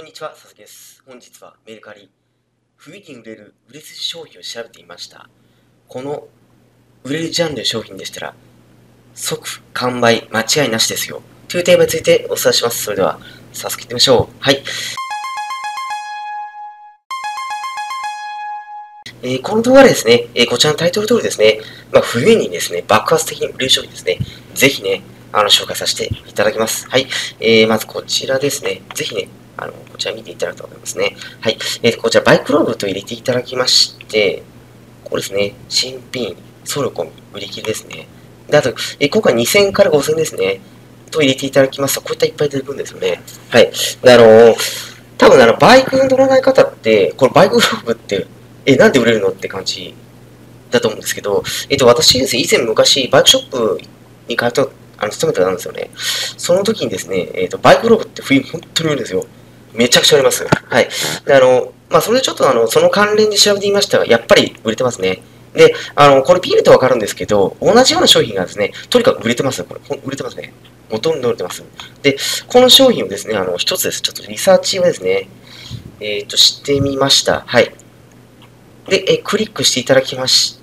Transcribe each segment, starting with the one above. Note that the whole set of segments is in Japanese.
こんにちは、佐々木です。本日はメルカリ、冬に売れる売れ筋商品を調べてみました。この売れるジャンルの商品でしたら、即完売間違いなしですよ。というテーマについてお伝えします。それでは、早速いってみましょう。はい。この動画でですね、こちらのタイトル通りですね、冬にですね、爆発的に売れる商品ですね、ぜひね、紹介させていただきます。はい。まずこちらですね、ぜひね、こちら見ていただくと思いますね。はい。こちらバイクローブと入れていただきまして、これですね、新品、送料込み、売り切りですね。で、あと、今回2000から5000ですね、と入れていただきますと、こういったいっぱい出てくるんですよね。はい。で、多分バイク乗らない方って、これバイクローブって、なんで売れるのって感じだと思うんですけど、私ですね、以前昔、バイクショップに勤めてたんですよね。その時にですね、バイクローブって冬本当に売れるんですよ。めちゃくちゃ売れます。はい。で、それでちょっとその関連で調べてみましたが、やっぱり売れてますね。で、これ見るとわかるんですけど、同じような商品がですね、とにかく売れてます。これ、売れてますね。ほとんど売れてます。で、この商品をですね、一つです。ちょっとリサーチをですね、してみました。はい。で、クリックしていただきまして、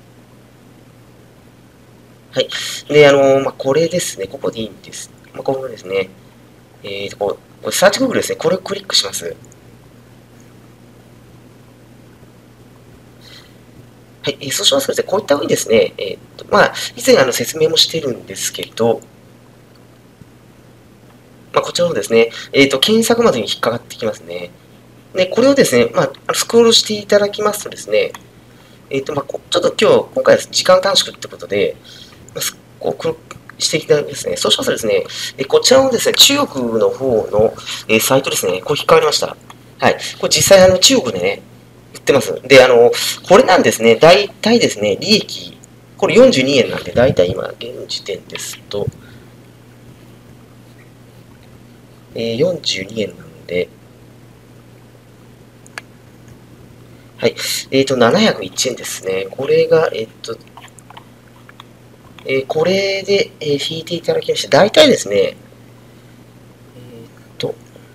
はい。で、これですね、ここでいいんです。ここですね、これサーチグーグルですね、これをクリックします。はい。そうしますとですね、こういったふうにですね、以前説明もしてるんですけど、こちらのですね、検索までに引っかかってきますね。で、これをですね、スクロールしていただきますとですね、ちょっと今回は時間短縮ってことで、こうしていただきますね。そうしますとですね、こちらのですね、中国の方の、サイトですね、こう引っかかりました。はい。これ実際中国でね、売ってます。で、これなんですね、大体ですね、利益、これ42円なんで、大体今、現時点ですと、42円なんで、はい。701円ですね。これが、これで、引いていただきまして、大体ですね、と、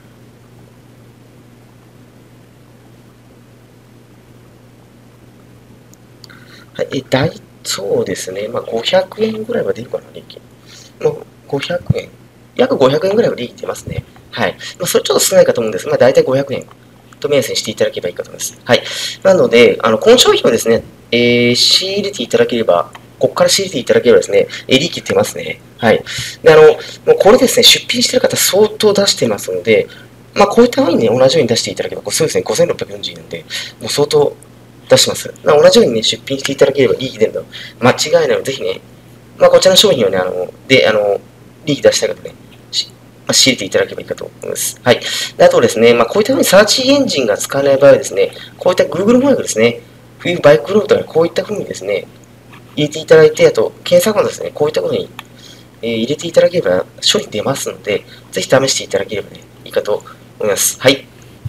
はい、そうですね、500円ぐらいは出るかな、利益。500円。約500円ぐらいは利益出ますね。はい。それちょっと少ないかと思うんですが、大体500円と目安にしていただければいいかと思います。はい。なので、この商品をですね、仕入れていただければ、ここから仕入れていただければですね、利益出ますね。はい。で、もうこれですね、出品してる方相当出してますので、こういったふうにね、同じように出していただければ、そうですね、5640円なんで、もう相当出してます。同じようにね、出品していただければ利益出るの間違いないので、ぜひね、こちらの商品をね、利益出したい方ね、仕入れていただければいいかと思います。はい。であとですね、こういったふうにサーチエンジンが使えない場合はですね、こういった Google 翻訳ですね、冬バイクロードとかこういったふうにですね、入れていただいて、あと、検索もですね、こういったことに、入れていただければ処理出ますので、ぜひ試していただければね、いいかと思います。はい。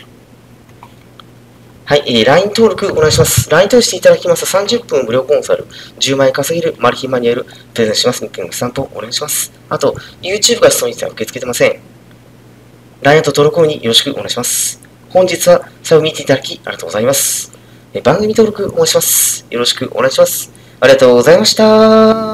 はい、LINE 登録お願いします。LINE 登録していただきますと30分無料コンサル、10万円稼げるマル秘マニュアル、プレゼンしますので、スタンプをお願いします。あと、YouTube が質問については受け付けてません。LINE と登録によろしくお願いします。本日は最後見ていただきありがとうございます。番組登録お願いします。よろしくお願いします。ありがとうございました。